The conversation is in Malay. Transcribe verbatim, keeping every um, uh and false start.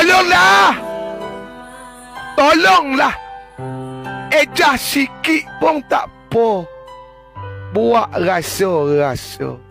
Tolonglah. Tolonglah. Ejah sikit pun tak apa. Buat rasa-rasa.